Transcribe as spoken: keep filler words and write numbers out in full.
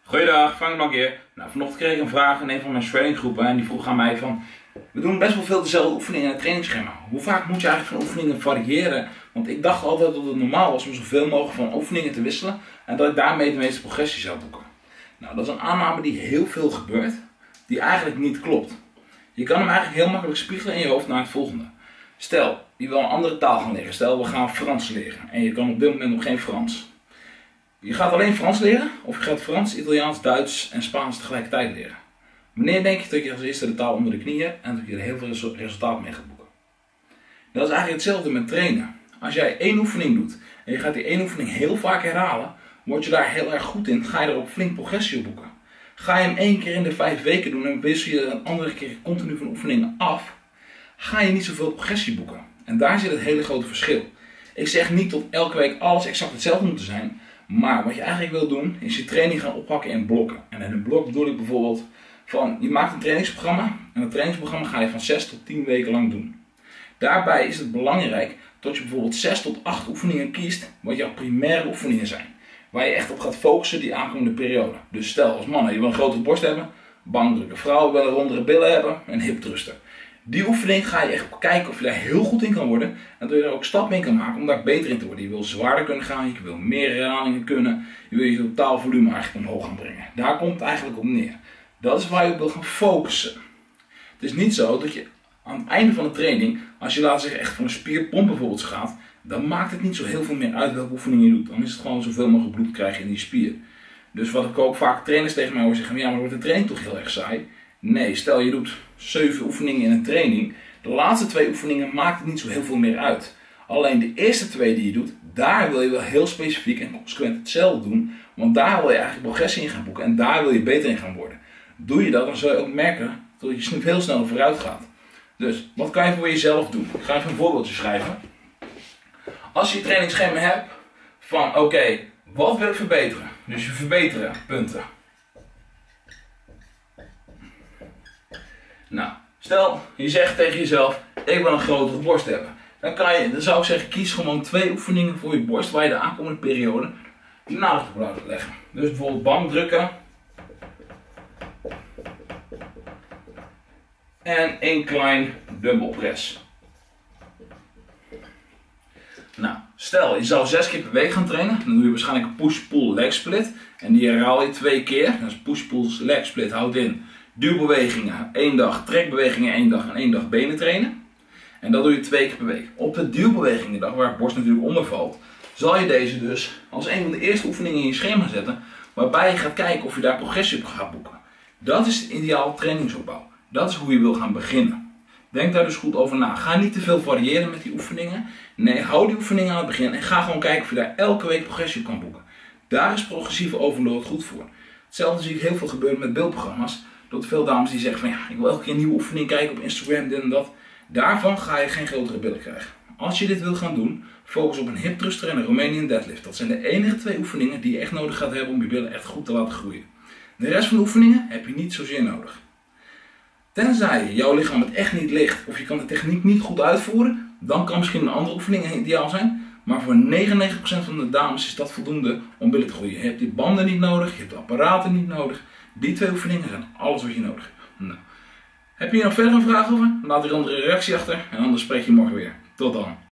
Goeiedag, Frank Blank hier. Nou, vanochtend kreeg ik een vraag in een van mijn traininggroepen en die vroeg aan mij van... We doen best wel veel dezelfde oefeningen in het trainingsschema. Hoe vaak moet je eigenlijk van oefeningen variëren? Want ik dacht altijd dat het normaal was om zoveel mogelijk van oefeningen te wisselen en dat ik daarmee de meeste progressie zou boeken. Nou, dat is een aanname die heel veel gebeurt, die eigenlijk niet klopt. Je kan hem eigenlijk heel makkelijk spiegelen in je hoofd naar het volgende. Stel, je wil een andere taal gaan leren. Stel, we gaan Frans leren en je kan op dit moment nog geen Frans. Je gaat alleen Frans leren of je gaat Frans, Italiaans, Duits en Spaans tegelijkertijd leren. Wanneer denk je dat je als eerste de taal onder de knie hebt en dat je er heel veel resultaat mee gaat boeken? Dat is eigenlijk hetzelfde met trainen. Als jij één oefening doet en je gaat die één oefening heel vaak herhalen, word je daar heel erg goed in, ga je er ook flink progressie op boeken. Ga je hem één keer in de vijf weken doen en wissel je een andere keer continu van oefeningen af, ga je niet zoveel progressie boeken. En daar zit het hele grote verschil. Ik zeg niet dat elke week alles exact hetzelfde moet zijn, maar wat je eigenlijk wil doen is je training gaan oppakken in blokken. En in een blok bedoel ik bijvoorbeeld van, je maakt een trainingsprogramma en dat trainingsprogramma ga je van zes tot tien weken lang doen. Daarbij is het belangrijk dat je bijvoorbeeld zes tot acht oefeningen kiest wat jouw primaire oefeningen zijn. Waar je echt op gaat focussen die aankomende periode. Dus stel als mannen, je wil een grotere borst hebben, bankdrukken. Vrouwen willen rondere billen hebben en hip thrusten. Die oefening ga je echt kijken of je daar heel goed in kan worden. En dat je er ook stappen in kan maken om daar beter in te worden. Je wil zwaarder kunnen gaan, je wil meer herhalingen kunnen. Je wil je totaal volume eigenlijk omhoog gaan brengen. Daar komt het eigenlijk op neer. Dat is waar je op wil gaan focussen. Het is niet zo dat je aan het einde van de training, als je laat zeggen echt van een spierpomp bijvoorbeeld gaat, dan maakt het niet zo heel veel meer uit welke oefening je doet. Dan is het gewoon zoveel mogelijk bloed krijgen in die spier. Dus wat ik ook vaak trainers tegen mij hoor zeggen, ja maar wordt de training toch heel erg saai? Nee, stel je doet zeven oefeningen in een training. De laatste twee oefeningen maakt het niet zo heel veel meer uit. Alleen de eerste twee die je doet, daar wil je wel heel specifiek en consequent hetzelfde doen. Want daar wil je eigenlijk progressie in gaan boeken en daar wil je beter in gaan worden. Doe je dat, dan zul je ook merken dat je veel sneller vooruit gaat. Dus, wat kan je voor jezelf doen? Ik ga even een voorbeeldje schrijven. Als je je trainingsschema hebt van oké, okay, wat wil ik verbeteren? Dus je verbeteren, punten. Nou, stel je zegt tegen jezelf, ik wil een grotere borst hebben. Dan, kan je, dan zou ik zeggen, kies gewoon twee oefeningen voor je borst waar je de aankomende periode de nadruk op laat leggen. Dus bijvoorbeeld bankdrukken. En incline dumbbell press. Nou, stel je zou zes keer per week gaan trainen, dan doe je waarschijnlijk een push-pull leg split. En die herhaal je twee keer. Dus push-pull leg split houdt in duwbewegingen één dag, trekbewegingen één dag en één dag benen trainen. En dat doe je twee keer per week. Op de duwbewegingendag, waar borst natuurlijk onder valt, zal je deze dus als een van de eerste oefeningen in je schema zetten, waarbij je gaat kijken of je daar progressie op gaat boeken. Dat is de ideale trainingsopbouw. Dat is hoe je wil gaan beginnen. Denk daar dus goed over na. Ga niet te veel variëren met die oefeningen. Nee, hou die oefeningen aan het begin en ga gewoon kijken of je daar elke week progressie op kan boeken. Daar is progressieve overload goed voor. Hetzelfde zie ik heel veel gebeuren met beeldprogramma's. Dat veel dames die zeggen van ja, ik wil elke keer een nieuwe oefening kijken op Instagram, dit en dat. Daarvan ga je geen grotere billen krijgen. Als je dit wil gaan doen, focus op een hip thruster en een Romanian deadlift. Dat zijn de enige twee oefeningen die je echt nodig gaat hebben om je billen echt goed te laten groeien. De rest van de oefeningen heb je niet zozeer nodig. Tenzij jouw lichaam het echt niet ligt of je kan de techniek niet goed uitvoeren, dan kan misschien een andere oefening ideaal zijn. Maar voor negenennegentig procent van de dames is dat voldoende om billen te groeien. Je hebt die banden niet nodig, je hebt de apparaten niet nodig. Die twee oefeningen zijn alles wat je nodig hebt. Nou. Heb je hier nog verder een vraag over? Laat hier onder een reactie achter en anders spreek je morgen weer. Tot dan.